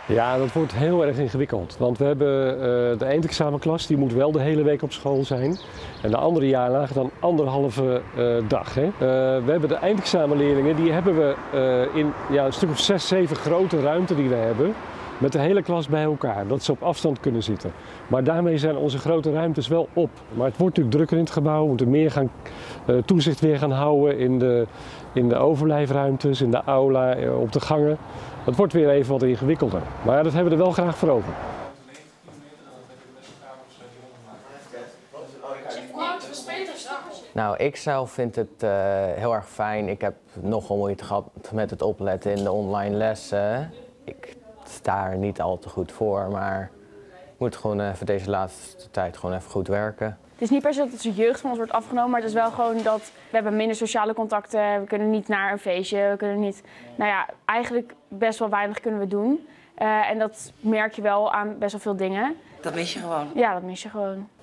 Ja, dat wordt heel erg ingewikkeld. Want we hebben de eindexamenklas, die moet wel de hele week op school zijn. En de andere jaarlagen dan anderhalve dag. Hè. We hebben de eindexamenleerlingen, die hebben we in een stuk of 6, 7 grote ruimte die we hebben. Met de hele klas bij elkaar, dat ze op afstand kunnen zitten. Maar daarmee zijn onze grote ruimtes wel op. Maar het wordt natuurlijk drukker in het gebouw. We moeten meer toezicht weer gaan houden in de overblijfruimtes, in de aula, op de gangen. Het wordt weer even wat ingewikkelder. Maar dat hebben we er wel graag voor over. Nou, ik zelf vind het heel erg fijn. Ik heb nogal moeite gehad met het opletten in de online lessen. Ik sta er niet al te goed voor, maar ik moet gewoon even deze laatste tijd gewoon even goed werken. Het is niet per se dat de jeugd van ons wordt afgenomen, maar het is wel gewoon dat we hebben minder sociale contacten. We kunnen niet naar een feestje, we kunnen niet, eigenlijk best wel weinig kunnen we doen. En dat merk je wel aan best wel veel dingen. Dat mis je gewoon? Ja, dat mis je gewoon.